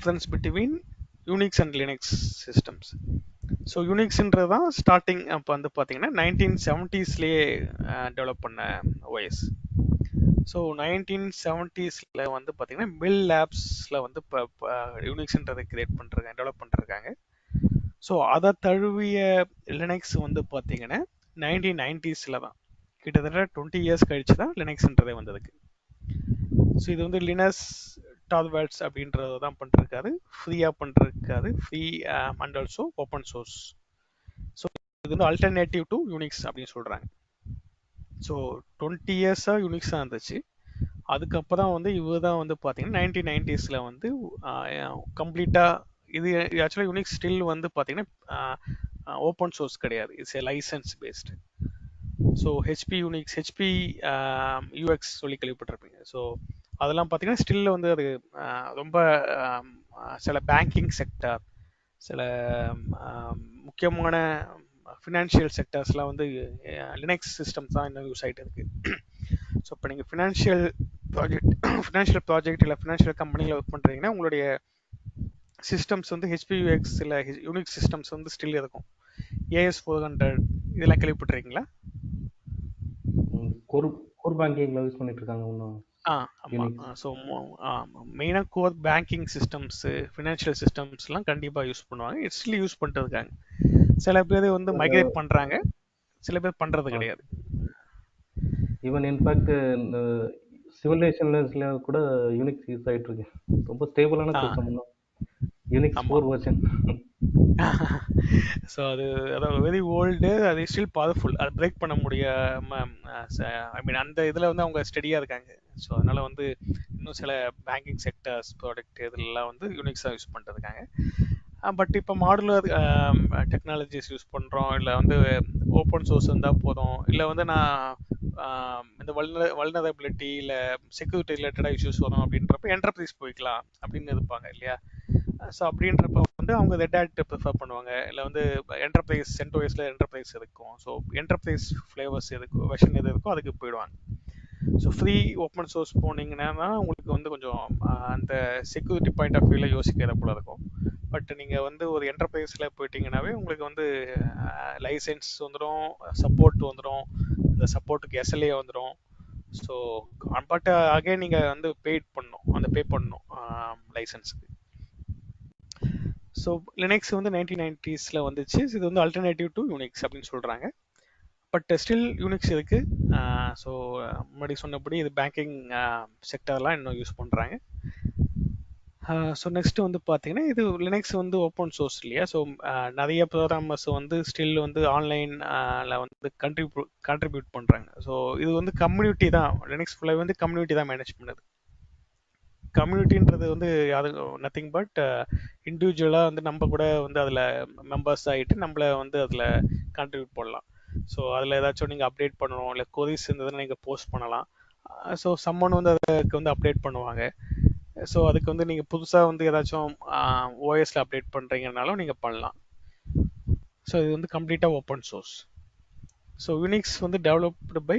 Difference between Unix and Linux systems. So யூனிக்ஸ்ன்றது தான் starting அப்போ வந்து பார்த்தீங்கன்னா 1970ஸ்லேயே டெவலப் பண்ண ஓஎஸ். ஸோ 1970ஸ்ல வந்து பார்த்தீங்கன்னா மில் லேப்ஸில் வந்து இப்போ யூனிக்ஸ்ன்றதை கிரியேட் பண்ணுறாங்க, டெவலப் பண்ணிருக்காங்க. ஸோ அதை தழுவிய லினக்ஸ் வந்து பார்த்தீங்கன்னா 1990ஸ்ல தான், கிட்டத்தட்ட 20 இயர்ஸ் கழிச்சு தான் லினக்ஸ்ன்றதே வந்ததுக்கு. ஸோ இது வந்து லினஸ் டார்வால்ட்ஸ் அப்படின்றத தான் பண்ணிருக்காரு, ஃப்ரீயாக பண்ணிருக்காரு, free and also open source. So இது வந்து அல்டர்னேட்டிவ் டு யூனிக்ஸ் அப்படின்னு சொல்கிறாங்க. ஸோ 20 இயர்ஸாக யூனிக்ஸாக இருந்துச்சு. அதுக்கப்புறம் வந்து இவர் தான் வந்து பார்த்தீங்கன்னா 1990ஸ்ல வந்து கம்ப்ளீட்டாக இது ஆக்சுவலாக யூனிக்ஸ் ஸ்டில் வந்து பார்த்தீங்கன்னா ஓப்பன் சோர்ஸ் கிடையாது, it's a licence based. So HP Unix, HP UX சொல்லி கேள்விப்பட்டிருப்பீங்க. ஸோ அதெல்லாம் பார்த்தீங்கன்னா ஸ்டில் வந்து அது ரொம்ப சில பேங்கிங் செக்டர், சில முக்கியமான ஃபினான்ஷியல் செக்டர்ஸ்லாம் வந்து லினக்ஸ் சிஸ்டம்ஸ் தான் இன்னும் யூஸ் ஆகிட்டு இருக்கு. ஸோ இப்போ நீங்கள் ஃபினான்ஷியல் ப்ராஜெக்ட் இல்லை ஃபினான்ஷியல் கம்பெனியில் ஒர்க் பண்ணுறீங்கன்னா உங்களுடைய சிஸ்டம்ஸ் வந்து ஹெச்பி யூஎக்ஸ் இல்லை யூனிக்ஸ் சிஸ்டம்ஸ் வந்து ஸ்டில் இருக்கும். AS400 இதெல்லாம் கேள்விப்பட்டிருக்கீங்களா? கோர் பேங்கிங்ல யூஸ் பண்ணிட்டு இருக்காங்க இன்னும். ஆமாம். ஸோ மெயினாக கோர் பேங்கிங் சிஸ்டம்ஸ், ஃபினான்ஷியல் சிஸ்டம்ஸ்லாம் கண்டிப்பாக யூஸ் பண்ணுவாங்க, இட்ஸ்லி யூஸ் பண்ணிட்டு இருக்காங்க. சில பேர் வந்து மைக்ரேட் பண்ணுறாங்க, சில பேர் பண்ணுறது கிடையாது. ஈவன் இன்ஃபேக்ட் இந்த சிவிலைசேஷன்ல கூட யூனிக்ஸ் யூஸ் ஆகிட்டு இருக்கு. ரொம்ப ஸ்டேபிளான சிஸ்டம் தான் யூனிக்ஸ் 4 வெர்ஷன். ஸோ அது அதாவது வெரி ஓல்டு, அது ஸ்டில் பவர்ஃபுல், அது பிரேக் பண்ண முடியாம ஐ மீன் அந்த இதில் வந்து அவங்க ஸ்டடியாக இருக்காங்க. ஸோ அதனால வந்து இன்னும் சில பேங்கிங் செக்டர்ஸ் ப்ராடக்ட் இதெல்லாம் வந்து யூனிக்ஸாக யூஸ் பண்ணிட்டு இருக்காங்க. பட் இப்போ மாடுலர் டெக்னாலஜிஸ் யூஸ் பண்ணுறோம், இல்லை வந்து ஓப்பன் சோர்ஸ் இருந்தால் போதும், இல்லை வந்து நான் இந்த வல்னரபிலிட்டி இல்லை செக்யூரிட்டி ரிலேட்டடாக இஷ்யூஸ் வரும் அப்படின்றப்ப என்டர்பிரைஸ் போய்க்கலாம் அப்படின்னு இருப்பாங்க இல்லையா. ஸோ அப்படின்றப்ப வந்து அவங்க ரெட் ஹேட் ப்ரிஃபர் பண்ணுவாங்க, இல்லை வந்து என்டர்பிரைஸ் CentOSல என்டர்பிரைஸ் இருக்கும். ஸோ என்டர்பிரைஸ் ஃப்ளேவர்ஸ் எதுக்கு வெர்ஷன் எது இருக்கோ அதுக்கு போயிடுவாங்க. ஸோ ஃப்ரீ ஓப்பன் சோர்ஸ் போனீங்கன்னா உங்களுக்கு வந்து கொஞ்சம் அந்த செக்யூரிட்டி பாயிண்ட் ஆஃப் வியூவில் யோசிக்கிற போல இருக்கும். பட் நீங்கள் வந்து ஒரு என்டர்பிரைஸில் போயிட்டீங்கன்னாவே உங்களுக்கு வந்து லைசன்ஸ் வந்துடும், சப்போர்ட் வந்துடும், இந்த சப்போர்ட்டுக்கு SLA வந்துடும். ஸோ பட் அகைன் நீங்கள் வந்து பே பண்ணணும் லைசன்ஸுக்கு. ஸோ லினக்ஸ் வந்து 1990ஸ்ல வந்துச்சு. இது வந்து அல்டர்னேட்டிவ் டு யூனிக்ஸ் அப்படின்னு சொல்கிறாங்க. பட் ஸ்டில் யூனிக்ஸ் இருக்கு. ஸோ முன்னாடி சொன்னபடி இது பேங்கிங் செக்டர்லாம் இன்னும் யூஸ் பண்ணுறாங்க. ஸோ நெக்ஸ்ட் வந்து பார்த்தீங்கன்னா இது லினக்ஸ் வந்து ஓப்பன் சோர்ஸ் இல்லையா. ஸோ நிறைய ப்ரோக்ராமர்ஸ் வந்து ஸ்டில் வந்து ஆன்லைனில் வந்து கண்ட்ரிபியூட் பண்ணுறாங்க. ஸோ இது வந்து கம்யூனிட்டி தான், லினக்ஸ் ஃபுல்லாக வந்து கம்யூனிட்டி தான் மேனேஜ் பண்ணுது. கம்யூனிட்டின்றது வந்து அது நத்திங் பட் இண்டிவிஜுவலாக வந்து நம்ம கூட வந்து அதில் மெம்பர்ஸ் ஆகிட்டு நம்மளை வந்து அதில் கான்ட்ரிபியூட் பண்ணலாம். ஸோ அதில் ஏதாச்சும் நீங்கள் அப்டேட் பண்ணணும், இல்லை கொரிஸ் இருந்ததுன்னா நீங்கள் போஸ்ட் பண்ணலாம். ஸோ சம்மன் வந்து அதுக்கு வந்து அப்டேட் பண்ணுவாங்க. ஸோ அதுக்கு வந்து நீங்கள் புதுசாக வந்து ஏதாச்சும் ஓஎஸில் அப்டேட் பண்ணுறீங்கனாலும் நீங்கள் பண்ணலாம். ஸோ இது வந்து கம்ப்ளீட்டாக ஓப்பன் சோர்ஸ். ஸோ யூனிக்ஸ் வந்து developed by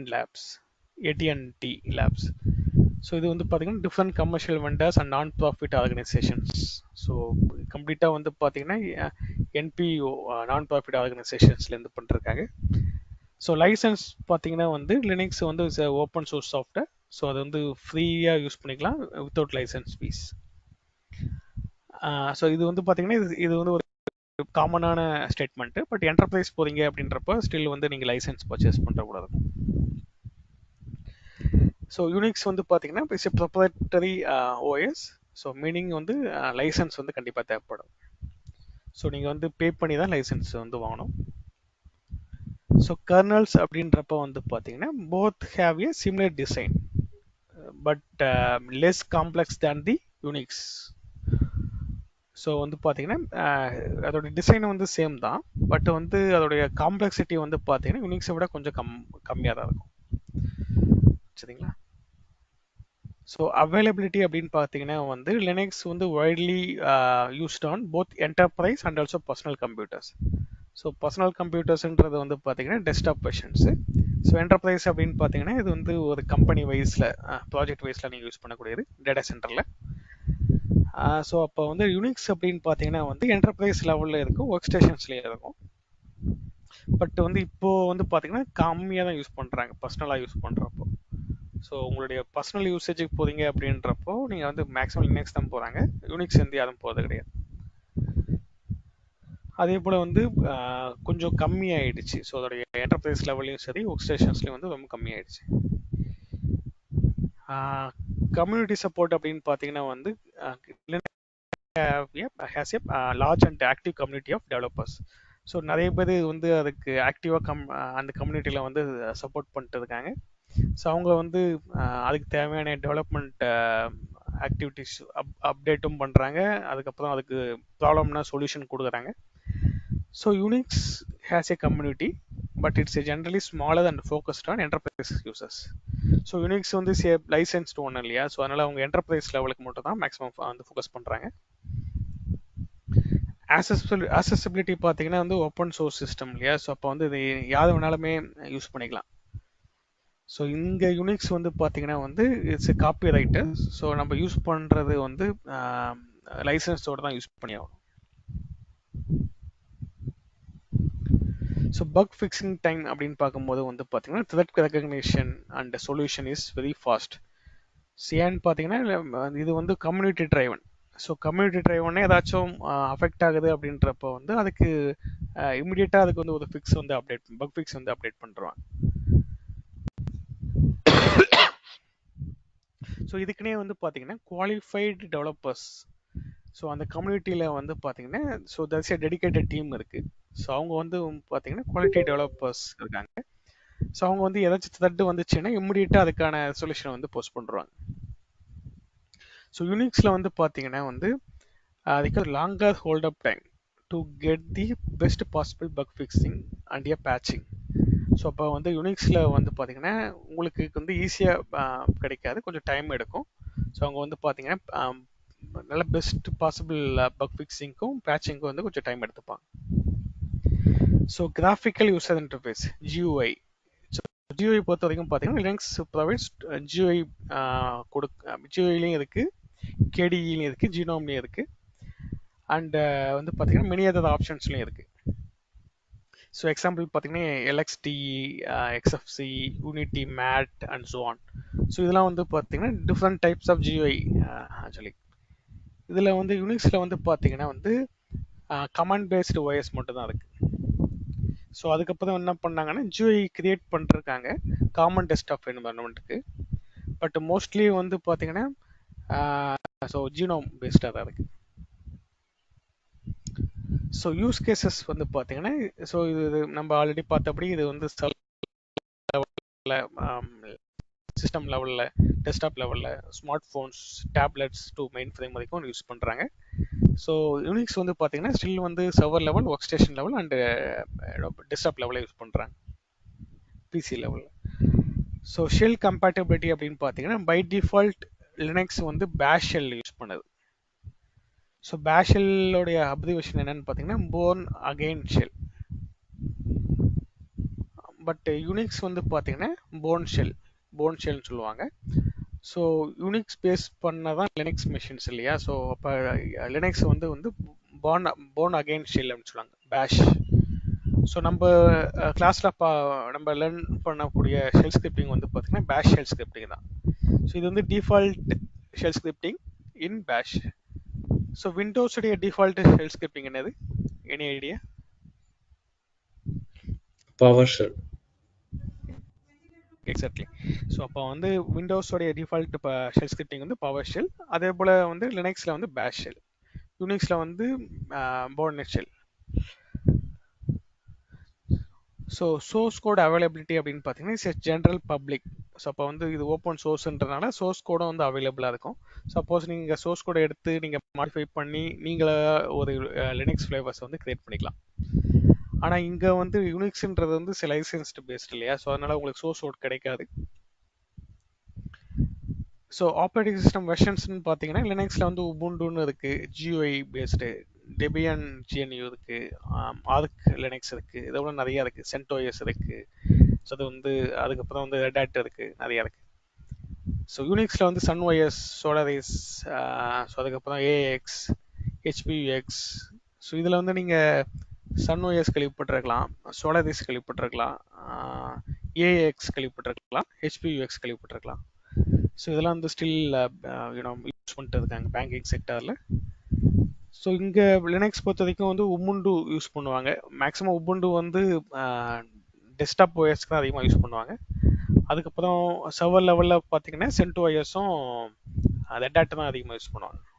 AT&T labs. So இது வந்து பார்த்தீங்கன்னா different commercial vendors and non profit organisations. So கம்ப்ளீட்டாக வந்து பார்த்தீங்கன்னா NPO நான் ப்ராஃபிட் ஆர்கனைசேஷன்ஸ்லேருந்து பண்ணிருக்காங்க. ஸோ லைசன்ஸ் பார்த்தீங்கன்னா வந்து லினக்ஸ் வந்து ஓப்பன் சோர்ஸ் சாஃப்ட்வேர். ஸோ அது வந்து ஃப்ரீயாக யூஸ் பண்ணிக்கலாம் வித்தவுட் லைசன்ஸ் ஃபீஸ். ஸோ இது வந்து பார்த்தீங்கன்னா இது வந்து ஒரு காமனான ஸ்டேட்மெண்ட்டு. பட் என்டர்பிரைஸ் போகிறீங்க அப்படின்றப்ப ஸ்டில் வந்து நீங்கள் லைசன்ஸ் பர்ச்சேஸ் பண்ணுறக்கூடாது. ஸோ யூனிக்ஸ் வந்து பார்த்தீங்கன்னா it's a proprietary OS. So meaning வந்து லைசன்ஸ் வந்து கண்டிப்பாக தேவைப்படும். ஸோ நீங்கள் வந்து பே பண்ணி தான் லைசன்ஸ் வந்து வாங்கணும். ஸோ கர்னல்ஸ் அப்படின்றப்ப வந்து பார்த்தீங்கன்னா both have a similar design but less complex than the Unix. So வந்து பார்த்தீங்கன்னா அதோட டிசைன் வந்து சேம் தான், பட் வந்து அதோடைய காம்ப்ளெக்சிட்டி வந்து பார்த்தீங்கன்னா யூனிக்ஸை விட கொஞ்சம் கம்மியாக தான் இருக்கும். சரிங்களா. ஸோ அவைலபிலிட்டி அப்படின்னு பார்த்தீங்கன்னா வந்து லினக்ஸ் வந்து widely used on both enterprise and also personal computers. So personal கம்ப்யூட்டர்ஸ்ன்றது வந்து பார்த்தீங்கன்னா டெஸ்க்டாப் வெர்ஷன்ஸு. ஸோ என்டர்பிரைஸ் அப்படின்னு பார்த்தீங்கன்னா இது வந்து ஒரு கம்பெனி வைஸில் ப்ராஜெக்ட் வைஸில் நீங்கள் யூஸ் பண்ணக்கூடியது டேட்டா சென்டரில். ஸோ அப்போ வந்து யூனிக்ஸ் அப்படின்னு பார்த்தீங்கன்னா வந்து என்டர்பிரைஸ் லெவலில் இருக்கும், ஒர்க் ஸ்டேஷன்ஸ்லேயே இருக்கும். பட் வந்து இப்போ வந்து பார்த்தீங்கன்னா கம்மியாக தான் யூஸ் பண்ணுறாங்க பர்சனலாக யூஸ் பண்ணுறப்போ. ஸோ உங்களுடைய பர்சனல் யூசேஜுக்கு போகிறீங்க அப்படின்றப்போ நீங்கள் வந்து மேக்ஸிமம் லினக்ஸ் தான் போகிறாங்க, யூனிக்ஸ் வந்து யாரும் போகிறது கிடையாது. அதே போல் வந்து கொஞ்சம் கம்மியாயிடுச்சு. ஸோ அதோடைய என்டர்பிரைஸ் லெவல்லையும் சரி ஒர்க் ஸ்டேஷன்ஸ்லையும் வந்து ரொம்ப கம்மியாயிடுச்சு. கம்யூனிட்டி சப்போர்ட் அப்படின்னு பார்த்தீங்கன்னா வந்து has a large and active community of developers. So நிறைய பேர் வந்து அதுக்கு ஆக்டிவாக அந்த கம்யூனிட்டியில் வந்து சப்போர்ட் பண்ணிட்டு இருக்காங்க. ஸோ அவங்க வந்து அதுக்கு தேவையான டெவலப்மெண்ட் ஆக்டிவிட்டிஸ் அப்டேட்டும் பண்ணுறாங்க, அதுக்கப்புறம் அதுக்கு ப்ராப்ளம்னா சொல்யூஷன் கொடுக்குறாங்க. So Unix has a community, but it's a generally smaller and focused on enterprise users. So Unix வந்து லைசன்ஸ்டு ஒன்று இல்லையா, ஸோ அதனால் அவங்க என்டர்பிரைஸ் லெவலுக்கு மட்டும் தான் மேக்ஸிமம் வந்து ஃபோக்கஸ் பண்ணுறாங்க. accessibility பார்த்தீங்கன்னா வந்து ஓப்பன் சோர்ஸ் சிஸ்டம் இல்லையா, ஸோ அப்போ வந்து இது யார் வேணாலுமே யூஸ் பண்ணிக்கலாம். ஸோ இங்கே யூனிக்ஸ் வந்து பார்த்தீங்கன்னா வந்து இட்ஸ் காப்பி ரைட்டு. ஸோ நம்ம யூஸ் பண்ணுறது வந்து லைசன்ஸோடு தான் யூஸ் பண்ணி ஆகணும். ஸோ பக் ஃபிக்ஸிங் டைம் அப்படின்னு பார்க்கும்போது வந்து பார்த்தீங்கன்னா threat recognition and solution is very fast. ஏன்னு பார்த்தீங்கன்னா இது வந்து கம்யூனிட்டி ட்ரைவன். ஸோ கம்யூனிட்டி ட்ரைவனே ஏதாச்சும் அஃபெக்ட் ஆகுது அப்படின்றப்போ வந்து அதுக்கு இமிடியேட்டாக அதுக்கு வந்து ஒரு ஃபிக்ஸ் வந்து பக் ஃபிக்ஸ் வந்து அப்டேட் பண்ணுறாங்க. ஸோ இதுக்குன்னே வந்து பார்த்தீங்கன்னா குவாலிஃபைடு டெவலப்பர்ஸ், ஸோ அந்த கம்யூனிட்டியில் வந்து பார்த்தீங்கன்னா so that's a dedicated team இருக்குது. ஸோ அவங்க வந்து பார்த்தீங்கன்னா குவாலிட்டி டெவலப்பர்ஸ் இருக்காங்க. ஸோ அவங்க வந்து ஏதாச்சும் த்ரெட் வந்துச்சுன்னா இமிடியேட்டாக அதுக்கான சொல்யூஷனை வந்து போஸ்ட் பண்ணுறாங்க. ஸோ யூனிக்ஸில் வந்து பார்த்தீங்கன்னா வந்து அதுக்கு longer hold up time to get the best possible bug fixing and a patching. So அப்போ வந்து யூனிக்ஸில் வந்து பார்த்தீங்கன்னா உங்களுக்கு வந்து ஈஸியாக கிடைக்காது, கொஞ்சம் டைம் எடுக்கும். ஸோ அவங்க வந்து பார்த்தீங்கன்னா நல்ல பெஸ்ட் பாசிபிள் பக் ஃபிக்ஸிங்க்கும் பேட்சிங்க்கும் வந்து கொஞ்சம் டைம் எடுத்துப்பாங்க. So graphical user interface GUI. So GUI பொறுத்த வரைக்கும் பார்த்தீங்கன்னா லினக்ஸ் ப்ரொவைட்ஸ் GUI GUIலையும் இருக்குது, KDEலையும் இருக்குது, ஜீனோம்லையும் இருக்குது, அண்ட் வந்து பார்த்தீங்கன்னா மெனி அதர் ஆப்ஷன்ஸ்லையும் இருக்குது. ஸோ எக்ஸாம்பிள் பார்த்தீங்கன்னா LXDE, XFC, Unity, MAT and so on. So இதெல்லாம் வந்து பார்த்தீங்கன்னா different types of GUI actually. இதில் வந்து யூனிக்ஸில் வந்து பார்த்தீங்கன்னா வந்து கமாண்ட் பேஸ்டு OS மட்டும் தான் இருக்குது. ஸோ அதுக்கப்புறம் என்ன பண்ணாங்கன்னா GUI கிரியேட் பண்ணிருக்காங்க காமன் டெஸ்க்டாப் என்வரன்மெண்ட்டுக்கு. பட் மோஸ்ட்லி வந்து பார்த்தீங்கன்னா ஸோ ஜீனோம் பேஸ்டாக தான் இருக்குது. ஸோ யூஸ் கேசஸ் வந்து பார்த்தீங்கன்னா ஸோ இது நம்ம ஆல்ரெடி பார்த்தபடி இது வந்து சிஸ்டம் லெவலில், டெஸ்க்டாப் லெவலில், smart phones, tablets to mainframe வரைக்கும் யூஸ் பண்ணுறாங்க. ஸோ யூனிக்ஸ் வந்து பார்த்தீங்கன்னா ஸ்டில் வந்து server level, work station level and desktop லெவலில் யூஸ் பண்ணுறாங்க, PC லெவலில். ஸோ ஷெல் கம்பேட்டபிலிட்டி அப்படின்னு பார்த்தீங்கன்னா பை டிஃபால்ட் லினக்ஸ் வந்து பேஷ் ஷெல் யூஸ் பண்ணுது. ஸோ பேஷ் ஷெல்லோடைய அப்ரிவேஷன் என்னன்னு பார்த்தீங்கன்னா Bourne again shell. But Unix வந்து பார்த்தீங்கன்னா போர்ன் ஷெல்னு சொல்லுவாங்க. ஸோ யூனிக்ஸ் பேஸ் பண்ண தான் லினக்ஸ் மெஷின்ஸ் இல்லையா. ஸோ அப்போ லினக்ஸ் வந்து போர்ன் அகெயின் ஷெல் அப்படின்னு சொல்லுவாங்க, பேஷ். ஸோ நம்ம கிளாஸில் நம்ம லேர்ன் பண்ணக்கூடிய ஷெல் ஸ்கிரிப்டிங் வந்து பார்த்தீங்கன்னா பேஷ் ஷெல் ஸ்கிரிப்டிங் தான். ஸோ இது வந்து default shell scripting in bash. So விண்டோஸுடைய டிஃபால்ட் ஷெல் ஸ்கிரிப்டிங் என்னது, any idea? PowerShell. Exactly. So அப்போ வந்து விண்டோஸோடைய டிஃபால்ட் ஷெல் ஸ்கிரிப்டிங் வந்து பவர் ஷெல். அதே போல் வந்து லினக்ஸில் வந்து பேஷ் ஷெல், யூனிக்ஸில் வந்து Bourne shell. So source code availability அப்படின்னு பார்த்தீங்கன்னா இட்ஸ் ஜென்ரல் பப்ளிக். ஸோ அப்போ வந்து இது ஓப்பன் சோர்ஸ்ன்றனால சோர்ஸ் கோடும் வந்து அவைலபிளாக இருக்கும். சப்போஸ் நீங்கள் சோர்ஸ் கோடை எடுத்து நீங்கள் மாடிஃபை பண்ணி நீங்களே ஒரு லினக்ஸ் ஃப்ளேவர்ஸ் வந்து கிரியேட் பண்ணிக்கலாம். ஆனால் இங்கே வந்து யூனிக்ஸ்ன்றது வந்து சில லைசன்ஸ்டு பேஸ்ட் இல்லையா, ஸோ அதனால் உங்களுக்கு சோர்ஸ் கோட் கிடைக்காது. ஸோ ஆப்ரேட்டிங் சிஸ்டம் வெர்ஷன்ஸ்னு பார்த்தீங்கன்னா லினக்ஸில் வந்து உபுண்டுன்னு இருக்குது, GUI பேஸ்டு, டெபியன் GNU இருக்குது, ஆர்க் லினக்ஸ் இருக்குது, இதோட நிறையா இருக்குது, CentOS இருக்குது. ஸோ அது வந்து அதுக்கப்புறம் வந்து ரெட் ஹேட் இருக்குது, நிறையா இருக்குது. ஸோ யூனிக்ஸில் வந்து சன் ஒய்எஸ், சோலாரிஸ், ஸோ அதுக்கப்புறம் ஏஎக்ஸ், ஹெச்பியூஎக்ஸ். ஸோ இதில் வந்து நீங்கள் சன் ஒய்எஸ் கேள்விப்பட்டிருக்கலாம், சோலாரிஸ் கேள்விப்பட்டிருக்கலாம், ஏஎக்ஸ் கேள்விப்பட்டிருக்கலாம், ஹெச்பியூஎக்ஸ் கேள்விப்பட்டிருக்கலாம். ஸோ இதெல்லாம் வந்து ஸ்டில் யூஸ் பண்ணிட்டு இருக்காங்க பேங்கிங் செக்டரில். ஸோ இங்கே லினக்ஸ் பொறுத்த வரைக்கும் வந்து உபுண்டு யூஸ் பண்ணுவாங்க. மேக்ஸிமம் உபுண்டு வந்து டெஸ்க்டாப் ஓஎஸ்க்கு தான் அதிகமாக யூஸ் பண்ணுவாங்க. அதுக்கப்புறம் சர்வர் லெவலில் பார்த்தீங்கன்னா சென்ட் ஓஎஸும் ரெட் ஹேட் தான் அதிகமாக யூஸ் பண்ணுவாங்க.